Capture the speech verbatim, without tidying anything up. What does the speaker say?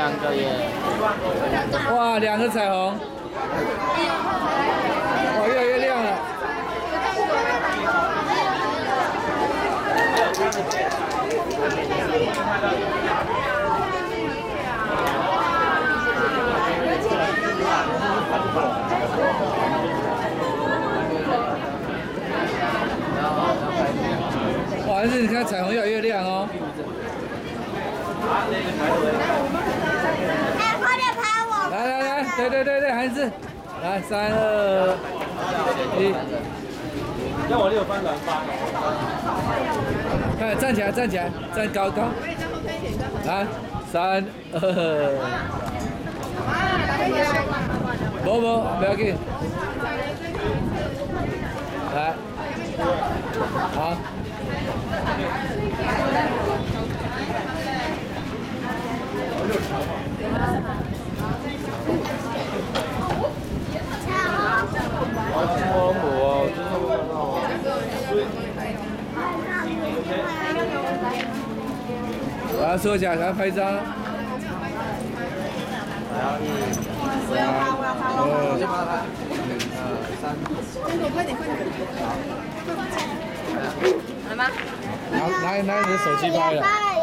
两个耶！ 哇，两个彩虹，哇，越来越亮了。哇，但是你看彩虹越来越亮哦。 哎，快点拍我！ 来来来，对对对对，还是来三二一。 要我六分人发。 快站起来，站起来，站高高。来，三二。不不，不要紧。来，好。 好摸摸，真的摸到。 来，坐下，给他拍照。 我要拍，我要拍，我要拍。 先把它拍。二三。 真的，快点，快点。 来吗？拿拿拿你的手机拍了。